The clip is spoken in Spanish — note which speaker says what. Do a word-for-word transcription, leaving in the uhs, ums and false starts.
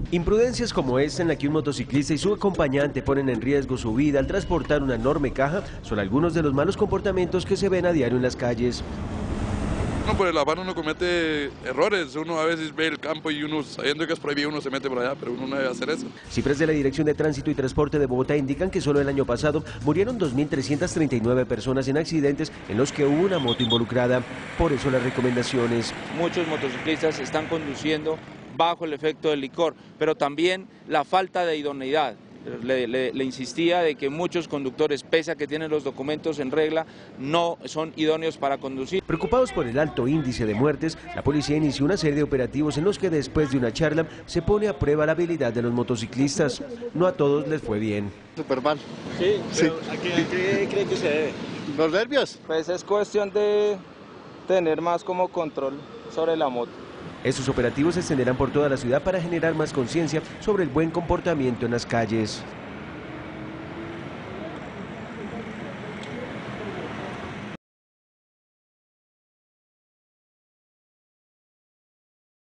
Speaker 1: Imprudencias como esta en la que un motociclista y su acompañante ponen en riesgo su vida al transportar una enorme caja son algunos de los malos comportamientos que se ven a diario en las calles.
Speaker 2: No, por el afán uno comete errores, uno a veces ve el campo y uno sabiendo que es prohibido uno se mete por allá, pero uno no debe hacer eso.
Speaker 1: Cifras de la Dirección de Tránsito y Transporte de Bogotá indican que solo el año pasado murieron dos mil trescientas treinta y nueve personas en accidentes en los que hubo una moto involucrada. Por eso las recomendaciones.
Speaker 3: Muchos motociclistas están conduciendo bajo el efecto del licor, pero también la falta de idoneidad. Le, le, le insistía de que muchos conductores, pese a que tienen los documentos en regla, no son idóneos para conducir.
Speaker 1: Preocupados por el alto índice de muertes, la policía inició una serie de operativos en los que después de una charla se pone a prueba la habilidad de los motociclistas. No a todos les fue bien.
Speaker 4: Súper mal.
Speaker 5: Sí,
Speaker 4: sí.
Speaker 5: ¿A qué, a qué cree que se debe?
Speaker 4: ¿Los nervios?
Speaker 6: Pues es cuestión de tener más como control sobre la moto.
Speaker 1: Estos operativos se extenderán por toda la ciudad para generar más conciencia sobre el buen comportamiento en las calles.